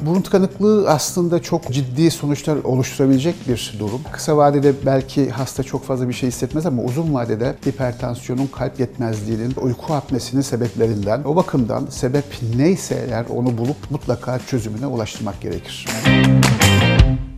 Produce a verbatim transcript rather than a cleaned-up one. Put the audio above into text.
Burun tıkanıklığı aslında çok ciddi sonuçlar oluşturabilecek bir durum. Kısa vadede belki hasta çok fazla bir şey hissetmez ama uzun vadede hipertansiyonun, kalp yetmezliğinin, uyku apnesinin sebeplerinden. O bakımdan sebep neyse eğer onu bulup mutlaka çözümüne ulaştırmak gerekir.